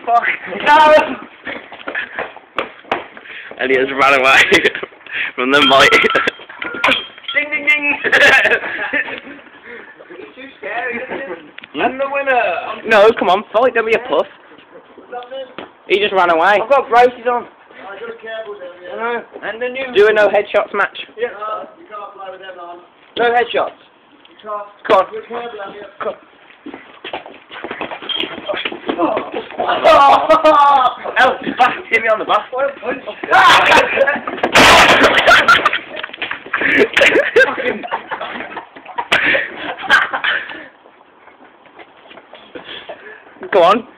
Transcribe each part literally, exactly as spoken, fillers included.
fuck? No! Elliot's run away from the mic. Ding ding ding! It's too scary, isn't it? I'm the winner! No, come on, fight, don't be a puss. He just ran away. I've got braces on. I got a cable down here. I know. And the new... Do a no headshots match. Yeah. Uh, you can't play with them on. No headshots. You can't. Come on. Got a cable down here. Come on. Oh. Oh! Elf, back, hit me on the back. What a punch. Go on.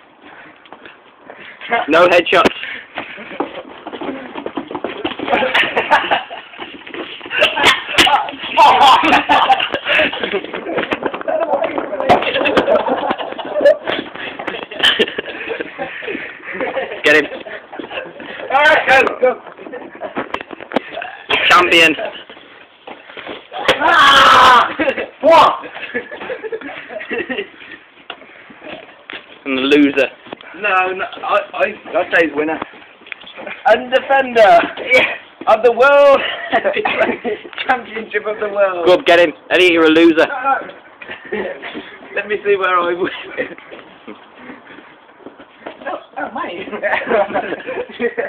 No headshots. Get him. Alright, go, go. Champion. Ah! What? And the loser. No, no, I, I, I say he's winner. And defender of the world championship of the world. Go up, get him. Eddie, you're a loser. Let me see where I win. Oh, oh mate.